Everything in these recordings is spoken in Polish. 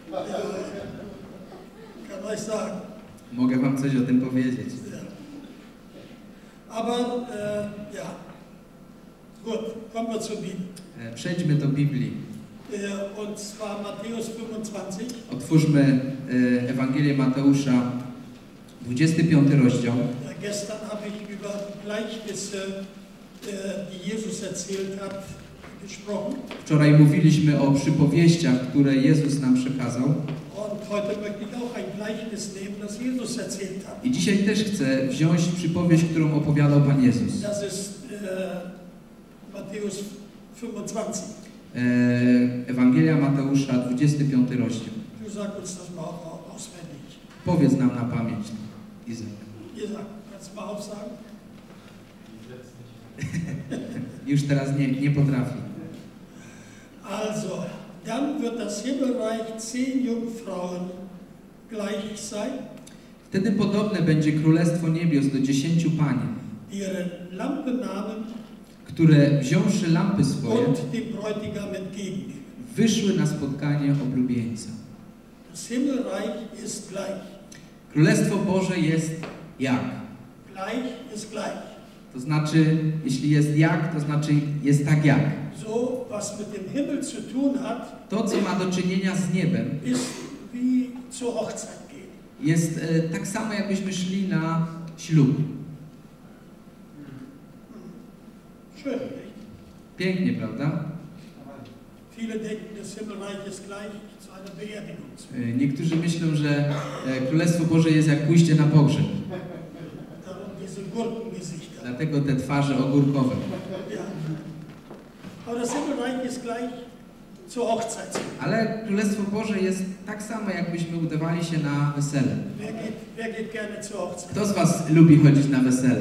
Kann euch sagen. Mogę wam coś o tym powiedzieć. Aber, ja. Gut, kommen wir zur Bibel. Przejdźmy do Biblii. Und zwar Matthäus 25. Otwórzmy Ewangelię Mateusza, 25 rozdział. Gestern habe ich über Gleichnisse, die Jesus erzählt hat, gesprochen. Wczoraj mówiliśmy o przypowieściach, które Jezus nam przekazał. Und heute möchte ich auch ein Gleichnis nehmen, das Jesus erzählt hat. I dzisiaj też chcę wziąć przypowieść, którą opowiadał Pan Jezus. Das ist Matthäus 25. Ewangelia Mateusza, 25 rozdział. Du sag uns das mal auswendig. Powiedz nam na pamięć, Izak. Isaac, kannst du mal aufsagen? Już teraz nie potrafi. Also, dann wird das Himmelreich 10 Jungfrauen gleich sein. Wtedy podobne będzie Królestwo Niebios do 10 panien, Ihre Lampe nahmen które wziąwszy lampy swoje, und dem Bräutigam entgegen. wyszły na spotkanie oblubieńca. Das Himmelreich ist gleich. Królestwo Boże jest jak? Gleich ist gleich. To znaczy, jeśli jest jak, to znaczy jest tak jak. So, was mit dem Himmel zu tun hat, To, co ma do czynienia z niebem, ist wie zur Hochzeit gehen. jest tak samo, jakbyśmy szli na ślub. Schön, nicht? Pięknie, prawda? Viele denken, das Himmelreich ist gleich zu einer Beerdigung. Niektórzy myślą, że Królestwo Boże jest jak pójście na pogrzeb. Darum diese Gurkengesichter. Dlatego te twarze ogórkowe. Ja. Aber das Himmelreich ist gleich zur Hochzeit. Ale Królestwo Boże jest tak samo, jakbyśmy udawali się na wesele. Wer geht gerne zur Hochzeit? Kto z was lubi chodzić na wesele?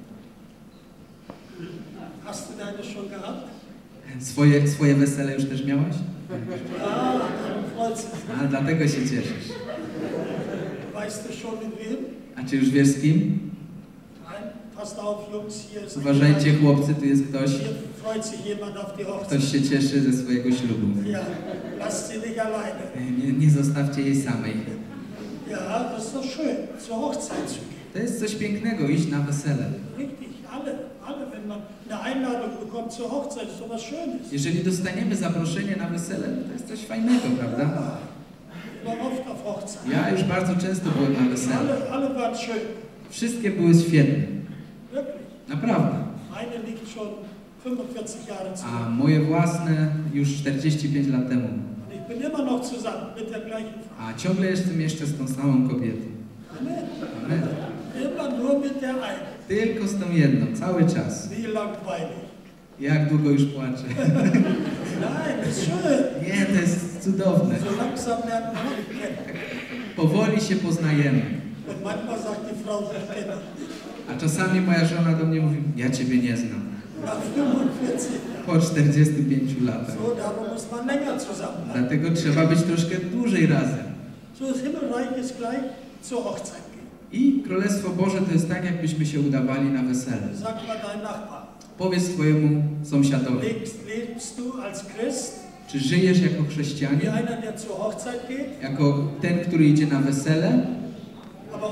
Hast du deine schon gehabt? Swoje wesele już też miałaś? Ah, dann freut sich. A dlatego się cieszysz. Weißt du schon mit wem? A czy już wiesz z kim? Nein, passt auf, Jungs, hier ist Uważajcie, chłopcy, tu jest ktoś. Hier freut sich jemand auf die Hochzeit. Ktoś się cieszy ze swojego ślubu. Ja, lasst sie nicht alleine. Nie zostawcie jej samej. Ja, das ist doch schön, zur Hochzeit zu gehen. To jest coś pięknego, iść na wesele. Richtig, alle, wenn man eine Einladung bekommt zur Hochzeit, ist doch was Schönes. Jeżeli dostaniemy zaproszenie na wesele, to jest coś fajnego, prawda? Ja, ich war oft auf Hochzeit. Ja już bardzo często byłem na wesele. Alle waren schön. Wszystkie były świetne. Wirklich. Naprawdę. Meine liegt schon 45 Jahre zurück. A moje własne już 45 lat temu. Und ich bin immer noch zusammen mit der gleichen Frau. A ciągle jestem jeszcze z tą samą kobietą. Amen. Amen. Immer nur mit der einen. Tylko z tą jedną, cały czas. Wie langweilig. Jak długo już płaczę. Nein, das ist schön. Nie, to jest cudowne. So langsam lernt man sich kennen. Powoli się poznajemy. Und manchmal sagt die Frau, ich kenne dich. A czasami moja żona do mnie mówi, ja ciebie nie znam. Nach 45 Jahren. Po 45 latach. So, darum muss man länger zusammen bleiben. Dlatego trzeba być troszkę dłużej razem. So, das Himmelreich ist gleich zur Hochzeit gehen. I Królestwo Boże to jest tak, jakbyśmy się udawali na wesele. Sag mal dein Nachbar. Powiedz swojemu sąsiadowi, Lebst du als Christ czy żyjesz jako wie chrześcijanin, einer, der zur Hochzeit geht? jako ten, który idzie na wesele, Aber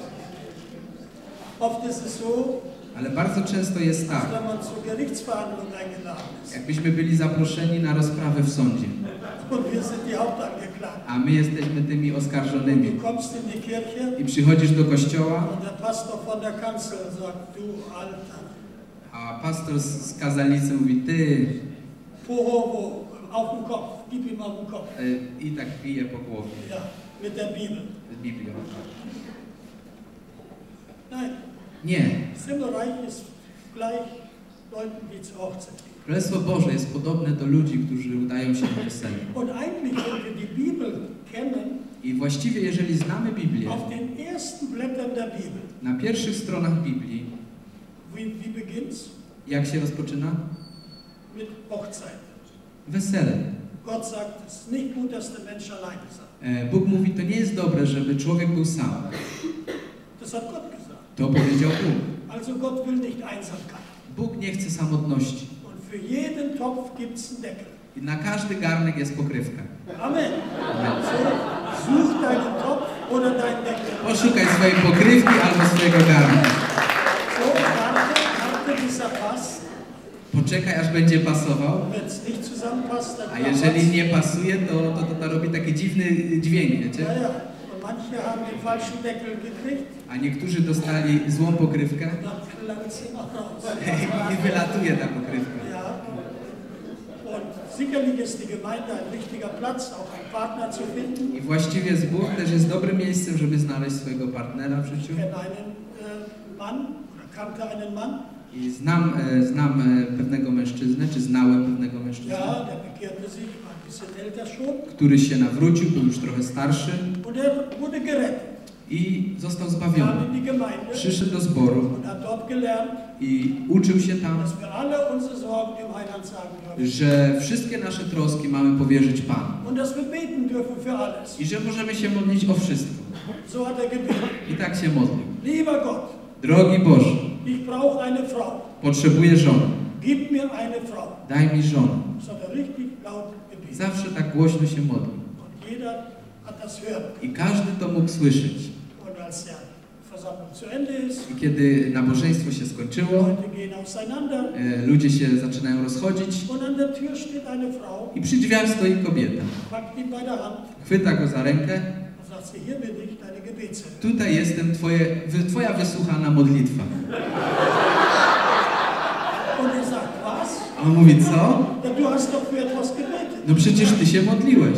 oft ist es so, ale bardzo często jest tak, wenn man zur Gerichtsverhandlung eingeladen ist jakbyśmy byli zaproszeni na rozprawę w sądzie, und wir sind die Hauptangeklagten. a my jesteśmy tymi oskarżonymi. Du kommst in die Kirche I przychodzisz do kościoła, und der Pastor von der Kanzel sagt, du Alter, a pastor z kazalnicy mówi, ty, Pohovo, auf den Kopf, gib ihm auf den Kopf. i tak bije po głowie Ja, mit der Bibel. z Biblią. Nein, Nie. das Himmelreich ist gleich Leuten, die zur Hochzeit gehen. Królestwo Boże jest podobne do ludzi, którzy udają się na wesele. Und eigentlich, wenn wir die Bibel kennen, I właściwie, jeżeli znamy Biblię, auf den ersten Blättern der Bibel, na pierwszych stronach Biblii, wie beginnt's? jak się rozpoczyna? Mit Hochzeit. Wesele. Gott sagt, es ist nicht gut, dass der Mensch alleine sei. Bóg mówi, to nie jest dobre, żeby człowiek był sam. Das hat Gott gesagt. To powiedział Bóg. Also Gott will nicht Einsamkeit. Bóg nie chce samotności. Und für jeden Topf gibt es einen Deckel. I na każdy garnek jest pokrywka. Amen. So, oder dein Deckel. Poszukaj swojej pokrywki albo swojego garnka. So, warte, bis er passt. Poczekaj, aż będzie pasował. Wenn es nicht zusammenpasst, dann A jeżeli nie pasuje, to robi taki dziwny dźwięk, wiecie? Ja, ja. Und manche haben den falschen Deckel gekriegt. A niektórzy dostali złą pokrywkę Dann klangt sie auch raus. i wylatuje ta pokrywka. Ja. Und sicherlich ist die Gemeinde ein richtiger Platz, auch einen Partner zu finden. I właściwie zbór też jest dobrym miejscem, żeby znaleźć swojego partnera w życiu. Ich kenne einen Mann, oder kannte einen Mann. I znam pewnego mężczyznę, czy znałem pewnego mężczyznę, Ja, der bekehrte sich, war ein bisschen älter schon. który się nawrócił, był już trochę starszy Und er wurde gerettet. i został Kam zbawiony. in die Gemeinde Przyszedł do zboru und hat dort gelernt, i uczył się tam, dass wir alle unsere Sorgen dem Heiland sagen dürfen. że wszystkie nasze troski mamy powierzyć Panu. Und dass wir beten dürfen für alles. I że możemy się modlić o wszystko. So hat er gebetet. I tak się modlił. Lieber Gott, Drogi Boże, ich brauche eine Frau. potrzebuję żony. Gib mir eine Frau. Daj mi żonę. Das hat er richtig laut gebetet. Zawsze tak głośno się modlił. Und jeder hat das hören. I każdy to mógł słyszeć. Und als der Versammlung zu Ende ist, I kiedy nabożeństwo się skończyło, Leute gehen auseinander ludzie się zaczynają rozchodzić und an der Tür steht eine Frau, i przy drzwiach stoi kobieta. packt ihn bei der Hand Chwyta go za rękę. und sagt sie, hier bin ich, deine Gebetshilfe. Tutaj jestem twoja wysłuchana modlitwa. Und er sagt, was? A on mówi, co? Ja, du hast doch für etwas gebetet. No przecież ty się modliłeś.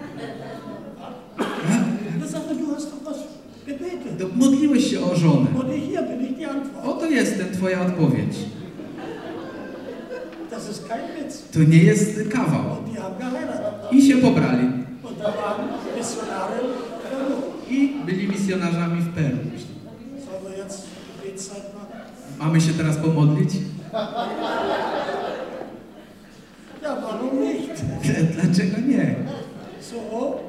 Er sagt, du hast doch was gebetet. No, modliłeś się o żonę. Und hier bin ich die Antwort. Oto jestem twoja odpowiedź. Das ist kein Witz. To nie jest kawał. Und die haben geheiratet. I się pobrali. Und da waren Missionare in Peru. I byli misjonarzami w Peru. Sollen wir jetzt Gebetszeit machen? Mamy się teraz pomodlić? Ja, warum nicht? Dlaczego nie? So.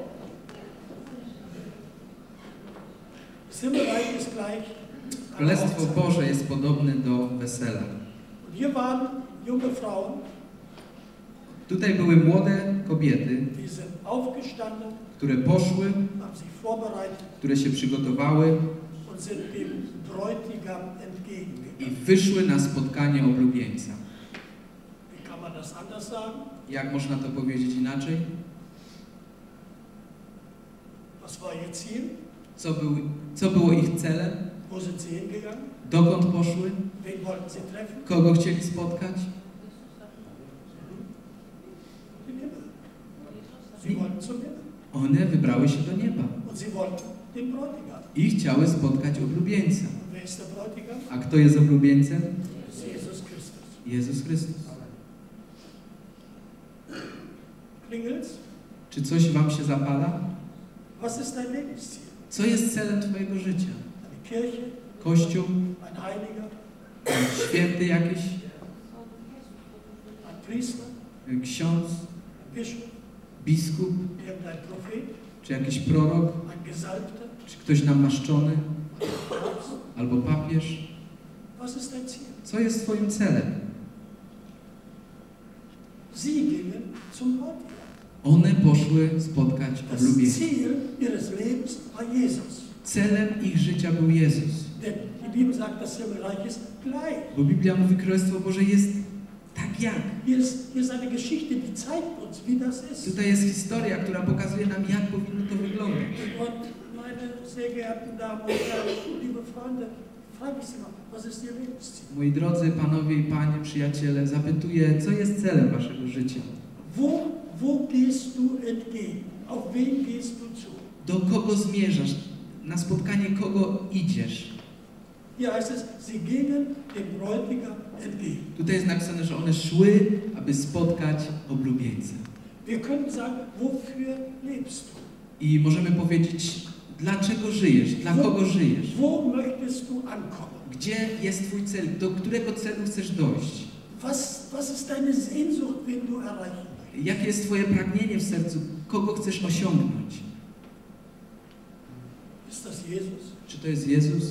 Himmelreich ist gleich. Królestwo Boże jest podobne do wesela. Und hier waren junge Frauen, Tutaj były młode kobiety, die sind aufgestanden, które poszły, haben sich vorbereitet które się przygotowały und sind dem Bräutigam entgegengegangen. i wyszły na spotkanie oblubieńca. Wie kann man das anders sagen? Jak można to powiedzieć inaczej? Was war ihr Ziel? Co było ich celem? Wo sind sie hingegangen? Dokąd poszły? Wen wollten sie treffen? Kogo chcieli spotkać? Den Himmel. Sie wollten zum Himmel. One wybrały się do nieba Und sie wollten den Bräutigam. i chciały spotkać oblubieńca. Und wer ist der Bräutigam? A kto jest oblubieńcem? Das ist Jesus Christus. Jezus Chrystus. Klingelt's? Czy coś wam się zapala? Was ist dein Lebensziel? Co jest celem twojego życia? Eine Kirche? Kościół? Ein Heiliger? Święty jakiś? Ein Priester? Ksiądz? Ein Bischof? Biskup? Irgendein Prophet? Czy jakiś prorok? Ein Gesalbter? Czy ktoś namaszczony? Albo papież? Was ist dein Ziel? Co jest twoim celem? Sie gingen zum Bräutigam. One poszły spotkać Das oblubieńca. Ziel ihres Lebens war Jesus. Celem ich życia był Jezus. Denn die Bibel sagt, das Himmelreich ist gleich. Bo Biblia mówi, Królestwo Boże jest tak jak. Hier ist eine Geschichte, die zeigt uns, wie das ist. Tutaj jest historia, która pokazuje nam, jak powinno to wyglądać. Und meine sehr geehrten Damen und Herren, liebe Freunde, frage ich Sie mal, was ist Ihr Lebensziel? Moi drodzy panowie i panie, przyjaciele, zapytuję, co jest celem waszego życia? Wo gehst du entgegen? Auf wen gehst du zu? Do kogo zmierzasz? Na spotkanie kogo idziesz? Hier heißt es, sie gingen dem Bräutigam entgegen. Tutaj jest napisane, że one szły, aby spotkać oblubieńca. Wir können sagen, wofür lebst du? I możemy powiedzieć, dlaczego żyjesz? Dla kogo żyjesz? Wo möchtest du ankommen? Gdzie jest twój cel? Do którego celu chcesz dojść? Was ist deine Sehnsucht, wen du erreichen möchtest? Jakie jest twoje pragnienie w sercu? Kogo chcesz osiągnąć? Ist das Jesus? Czy to jest Jezus?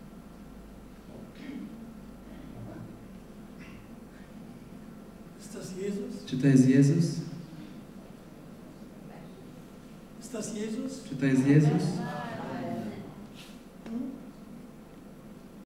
Ist das Jesus? Czy to jest Jezus? Ist das Jesus? Czy to jest Jezus?